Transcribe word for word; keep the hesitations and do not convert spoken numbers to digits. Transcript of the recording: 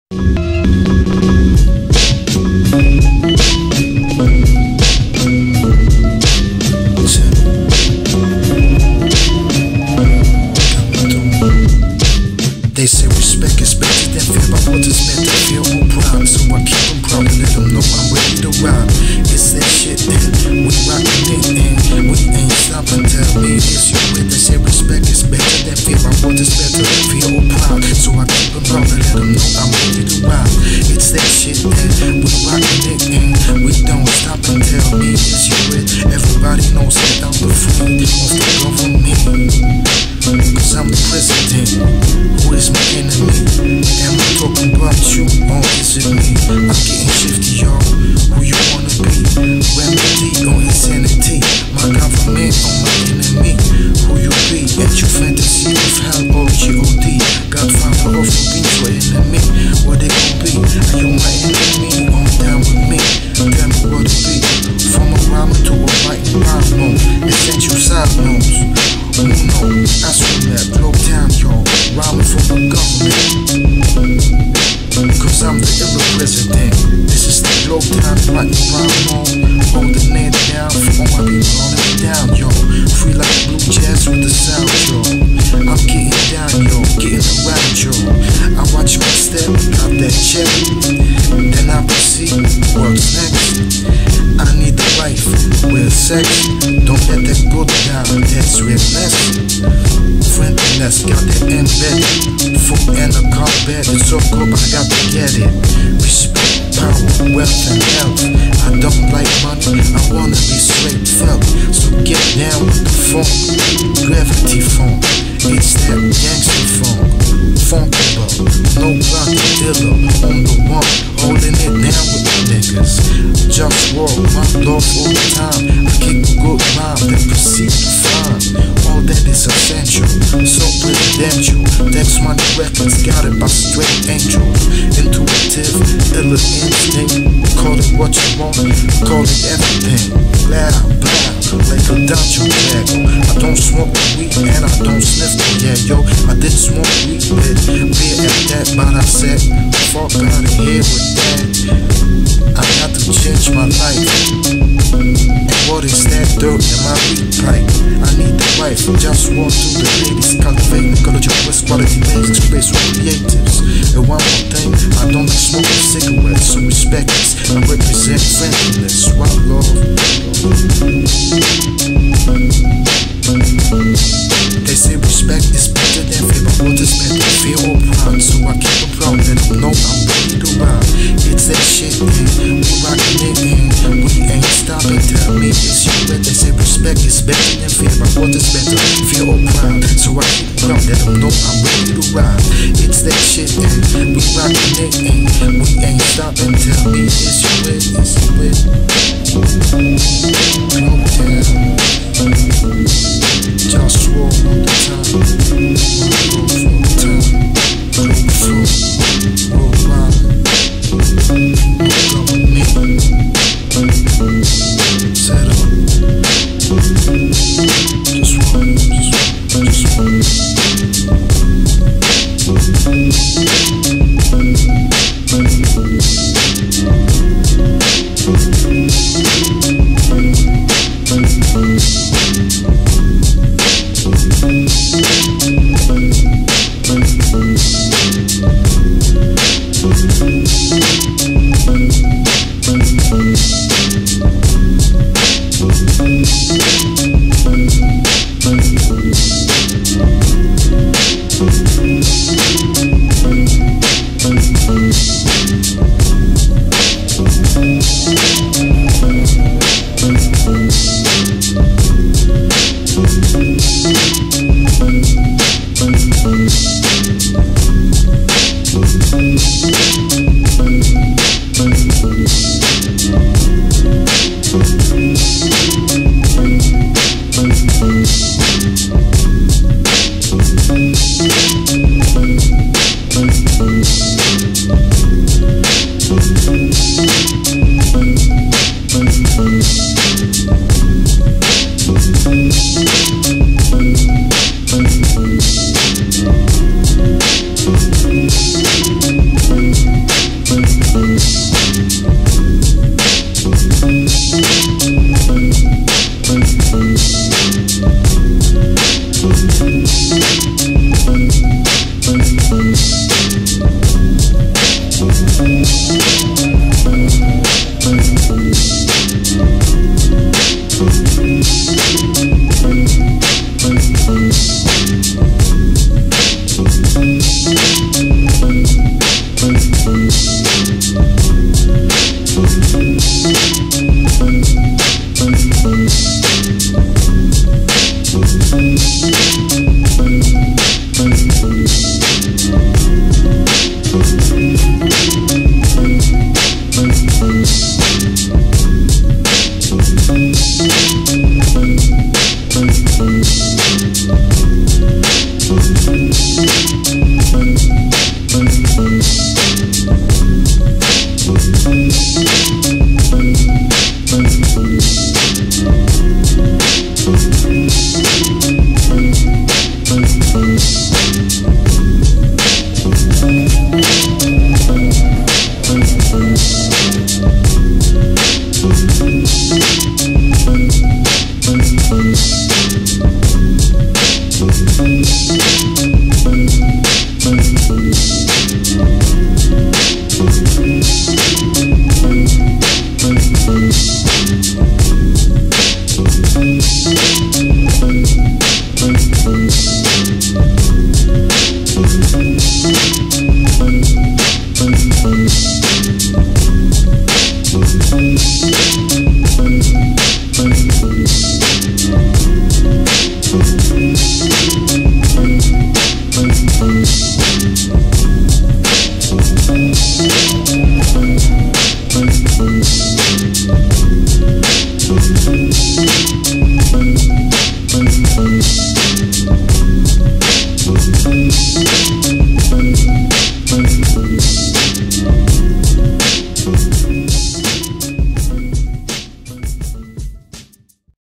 They say respect is better than fear, but what is meant to feel more proud? So I keep them proud and let them know I'm ready to ride. It's that shit, and we rockin' it, and we ain't stopping. Tell me it's your way. They say respect is better than fear, but what is better than feel more proud? So I keep them proud and let them know I'm ready to ride. It's that shit, and we rockin' it, and we don't stop and tell me it's your way. Everybody knows that I'm the friend of the government, cause I'm the president. Who is my enemy? Am I talking about you or is it me? I'm getting shifty, y'all. Who you wanna be? Remedy or insanity? My government or my enemy? Who you be? At your fantasy of hell or G O D? Godfather of the beats or enemy? What they gon' be? Are you my enemy or down with me? Tell me what it be. From a rhyming to a writing rhyme mode. Essential side notes. Who knows? I swim that globe down, y'all. Rhyming for the government, cause I'm the illa president. This is the globe time, writing rhyme mode. Holding it down for all my people holding it down, yo. Free like blue jazz with the sound, yo. I'm getting down, yo, getting around, yo. I watch my step, drop that check, then I proceed, what's next? I need a wife with sex. Don't let that go down, that's real mess. Friendliness, got that embedded. Food and a car bed, it's so good, but I got to get it. Respect, power, wealth, and health. I don't like money, I wanna be straight felt. So get down with the funk, gravity funk. It's that gangster funk, Funkula, no brotha dealer, on the one, holding it down with the niggas. JustWar, OneLove all the time. I kick a good rhyme, then proceed to find all that is essential, so presidential. Dex Money Records, got it by straight angels. Intuitive, illa instinct. Call it what you want, call it everything. Blah, blah, like a dungeon jagger. I don't smoke weed and I don't sniff the yeah, yo. I did smoke weed, but beer at that, but I said, fuck out of here with that. I got to change my life. And what is that dirt in my weed pipe? I need the wife, just walk to the ladies, cultivate ecological West quality basics, space with creatives. And one more thing, I don't like smoking cigarettes, so respect this. I represent friendliness, one love. They say respect is better than fear, but what is meant to feel or proud? So I keep them proud, let them know I'm ready to ride. It's that shit, man. We rockin' it, man. We ain't stopping. Tell me it's you, but they say respect is better than fear, but what is better, fear or proud? So I keep them proud, let them know I'm ready to ride. It's that shit, man. We rockin' it, man. We ain't stopping. Tell me it's you, it's you, it's Globe down. JustWar all the time. OneLove all the time. Globalfirm, worldwide. No government. Set up. Just one, just one, just one. We'll be right back.